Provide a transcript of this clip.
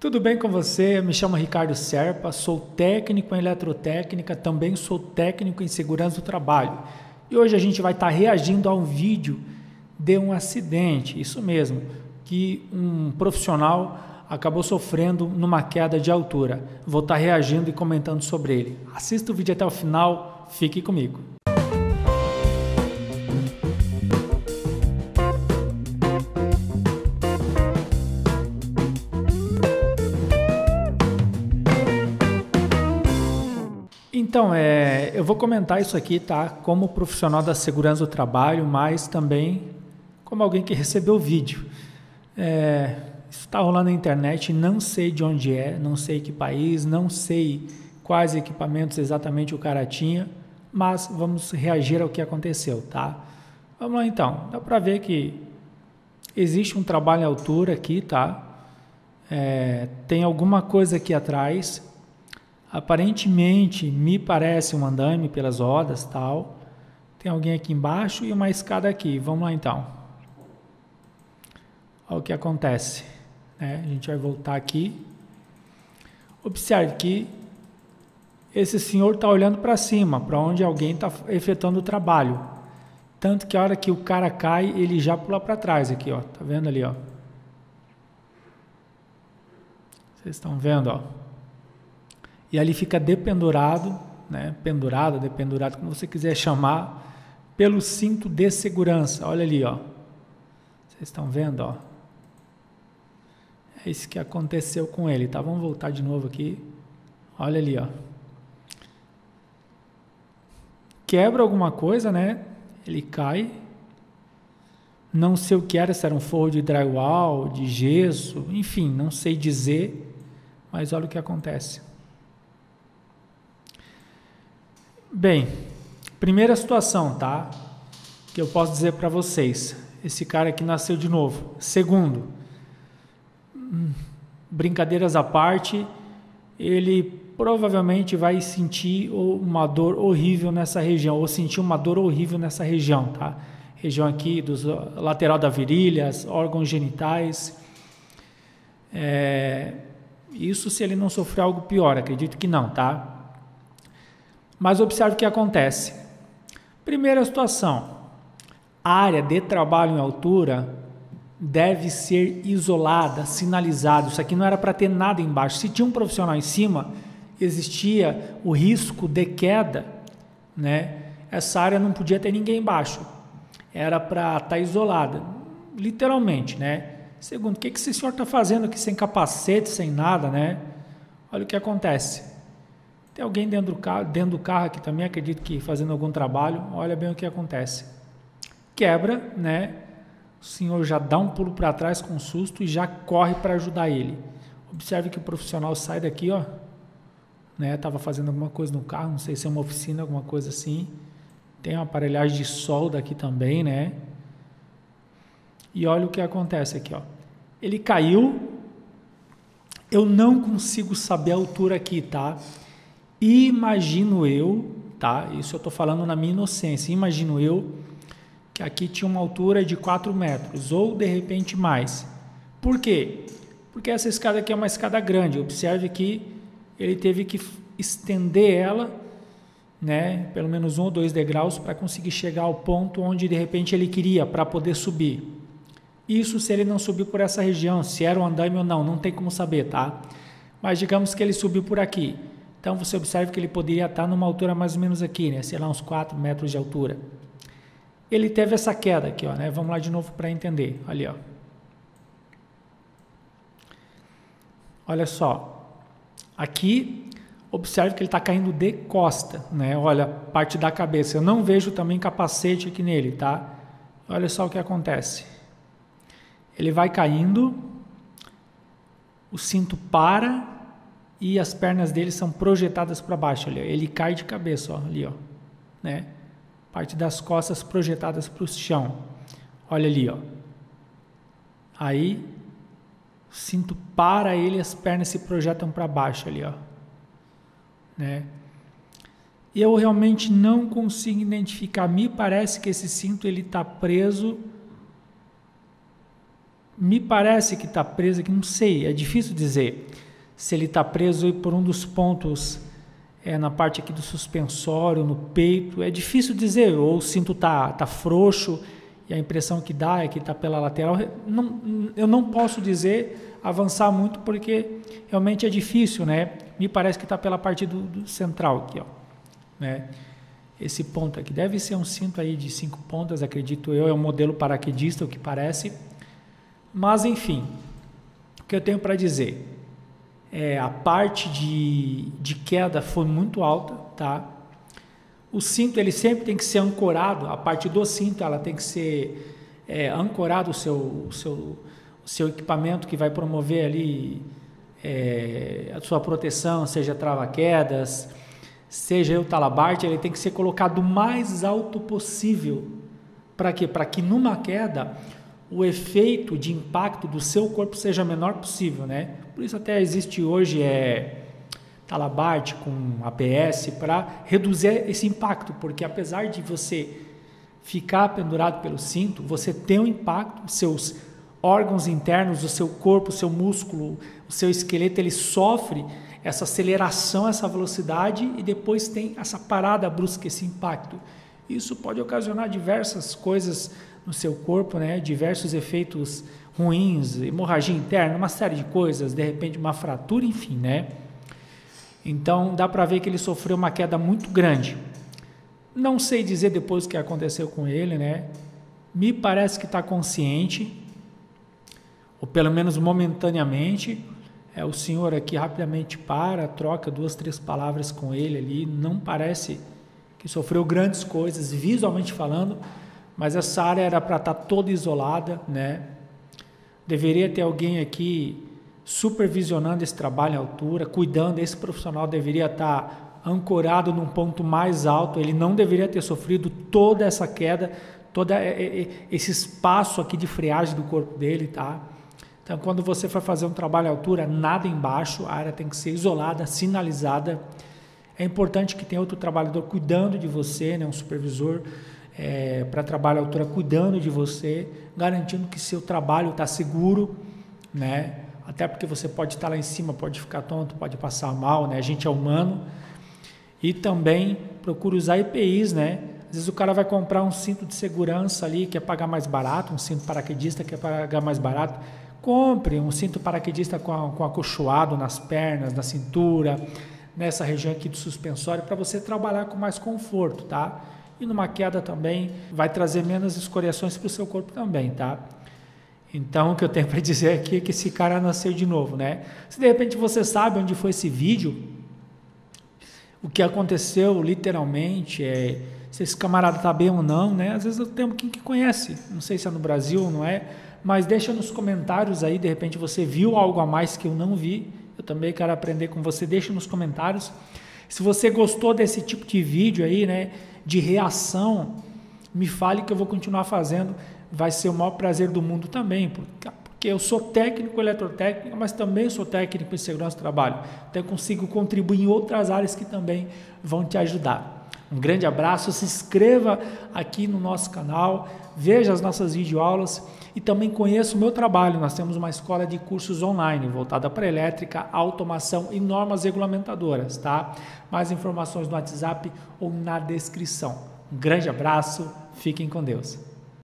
Tudo bem com você? Eu me chamo Ricardo Serpa, sou técnico em eletrotécnica, também sou técnico em segurança do trabalho. E hoje a gente vai estar reagindo a um vídeo de um acidente, isso mesmo, que um profissional acabou sofrendo numa queda de altura. Vou estar reagindo e comentando sobre ele. Assista o vídeo até o final, fique comigo. Então, eu vou comentar isso aqui, tá? Como profissional da segurança do trabalho, mas também como alguém que recebeu o vídeo. Isso está rolando na internet, não sei de onde não sei que país, não sei quais equipamentos exatamente o cara tinha, mas vamos reagir ao que aconteceu, tá? Vamos lá então, dá para ver que existe um trabalho em altura aqui, tá? Tem alguma coisa aqui atrás. Aparentemente, me parece um andaime pelas rodas, tal. Tem alguém aqui embaixo e uma escada aqui. Vamos lá então. Olha o que acontece. A gente vai voltar aqui. Observe que esse senhor está olhando para cima, para onde alguém está efetuando o trabalho. Tanto que a hora que o cara cai, ele já pula para trás aqui, ó. Tá vendo ali, ó? Vocês estão vendo, ó? E ali fica dependurado, pendurado, dependurado, como você quiser chamar, pelo cinto de segurança. Olha ali, ó. Vocês estão vendo, ó? É isso que aconteceu com ele, tá? Vamos voltar de novo aqui. Olha ali, ó. Quebra alguma coisa, né? Ele cai. Não sei o que era, se era um forro de drywall, de gesso, enfim, não sei dizer, mas olha o que acontece. Bem, primeira situação, tá? Que eu posso dizer para vocês. Esse cara aqui nasceu de novo. Segundo, brincadeiras à parte, ele provavelmente vai sentir uma dor horrível nessa região, ou sentir uma dor horrível nessa região, tá? Região aqui, lateral da virilha, órgãos genitais. Isso se ele não sofrer algo pior, acredito que não, tá? Mas observe o que acontece. Primeira situação, a área de trabalho em altura deve ser isolada, sinalizada. Isso aqui não era para ter nada embaixo. Se tinha um profissional em cima, existia o risco de queda, né? Essa área não podia ter ninguém embaixo. Era para estar isolada, literalmente, né? Segundo, o que esse senhor está fazendo aqui sem capacete, sem nada, né? Olha o que acontece. Tem alguém dentro do carro aqui também, acredito que fazendo algum trabalho. Olha bem o que acontece. Quebra, né? O senhor já dá um pulo para trás com susto e já corre para ajudar ele. Observe que o profissional sai daqui, ó. Estava fazendo alguma coisa no carro, não sei se é uma oficina, alguma coisa assim. Tem uma aparelhagem de solda aqui também, né? E olha o que acontece aqui, ó. Ele caiu. Eu não consigo saber a altura aqui, tá? Imagino eu, tá? Isso eu estou falando na minha inocência. Imagino eu que aqui tinha uma altura de 4 metros ou de repente mais. Por quê? Porque essa escada aqui é uma escada grande. Observe que ele teve que estender ela, né? Pelo menos 1 ou 2 degraus para conseguir chegar ao ponto onde de repente ele queria para poder subir. Isso se ele não subiu por essa região, se era um andaime ou não tem como saber, tá? Mas digamos que ele subiu por aqui. Então, você observa que ele poderia estar numa altura mais ou menos aqui, né? Sei lá, uns 4 metros de altura. Ele teve essa queda aqui, ó, né? Vamos lá de novo para entender. Ali, ó. Olha só. Aqui, observe que ele está caindo de costa, né? Olha, parte da cabeça. Eu não vejo também capacete aqui nele, tá? Olha só o que acontece. Ele vai caindo, o cinto para e as pernas dele são projetadas para baixo. Ali, ó. Ele cai de cabeça, ó, ali, ó, né? Parte das costas projetadas para o chão. Olha ali, ó. Aí, o cinto para ele, as pernas se projetam para baixo ali, ó, né? E eu realmente não consigo identificar. Me parece que esse cinto ele está preso Me parece que está preso aqui, não sei, é difícil dizer se ele está preso aí por um dos pontos na parte aqui do suspensório, no peito, é difícil dizer, ou o cinto tá frouxo e a impressão que dá é que está pela lateral. Eu não posso dizer, avançar muito, porque realmente é difícil, né? Me parece que está pela parte do central aqui, ó, né? Esse ponto aqui deve ser um cinto aí de 5 pontas, acredito eu, é um modelo paraquedista, o que parece. Mas enfim, o que eu tenho para dizer a parte de queda foi muito alta, tá? O cinto ele sempre tem que ser ancorado, a parte do cinto ela tem que ser ancorado o seu equipamento que vai promover ali a sua proteção, seja trava-quedas, seja o talabarte, ele tem que ser colocado o mais alto possível. Para quê? Para que numa queda o efeito de impacto do seu corpo seja o menor possível, né? Por isso até existe hoje talabarte com ABS para reduzir esse impacto, porque apesar de você ficar pendurado pelo cinto, você tem um impacto, seus órgãos internos, o seu corpo, o seu músculo, o seu esqueleto, ele sofre essa aceleração, essa velocidade e depois tem essa parada brusca, esse impacto. Isso pode ocasionar diversas coisas no seu corpo, né? Diversos efeitos ruins, hemorragia interna, uma série de coisas, de repente uma fratura, enfim, né? Então dá para ver que ele sofreu uma queda muito grande. Não sei dizer depois o que aconteceu com ele, né? Me parece que está consciente, ou pelo menos momentaneamente. O senhor aqui rapidamente troca 2, 3 palavras com ele ali, não parece que sofreu grandes coisas, visualmente falando, mas essa área era para estar toda isolada, né? Deveria ter alguém aqui supervisionando esse trabalho em altura, cuidando, esse profissional deveria estar ancorado num ponto mais alto, ele não deveria ter sofrido toda essa queda, todo esse espaço aqui de freagem do corpo dele, tá? Então, quando você for fazer um trabalho à altura, nada embaixo, a área tem que ser isolada, sinalizada. É importante que tenha outro trabalhador cuidando de você, né, um supervisor para trabalho à altura cuidando de você, garantindo que seu trabalho está seguro, né? Até porque você pode estar lá em cima, pode ficar tonto, pode passar mal, né? A gente é humano. E também procure usar EPIs, né? Às vezes o cara vai comprar um cinto de segurança ali, quer pagar mais barato, um cinto paraquedista quer pagar mais barato. Compre um cinto paraquedista com acolchoado nas pernas, na cintura, nessa região aqui do suspensório, para você trabalhar com mais conforto, tá? E numa queda também vai trazer menos escoriações para o seu corpo também, tá? Então, o que eu tenho para dizer aqui é que esse cara nasceu de novo, né? Se de repente você sabe onde foi esse vídeo, o que aconteceu literalmente, se esse camarada está bem ou não, né? Às vezes eu tenho quem que conhece, não sei se é no Brasil ou não é, mas deixa nos comentários aí, de repente você viu algo a mais que eu não vi, eu também quero aprender com você, deixa nos comentários. Se você gostou desse tipo de vídeo aí, né, de reação, me fale que eu vou continuar fazendo, vai ser o maior prazer do mundo também, porque eu sou técnico eletrotécnico, mas também sou técnico em segurança do trabalho, então eu consigo contribuir em outras áreas que também vão te ajudar. Um grande abraço, se inscreva aqui no nosso canal, veja as nossas videoaulas e também conheça o meu trabalho. Nós temos uma escola de cursos online voltada para elétrica, automação e normas regulamentadoras, tá? Mais informações no WhatsApp ou na descrição. Um grande abraço, fiquem com Deus.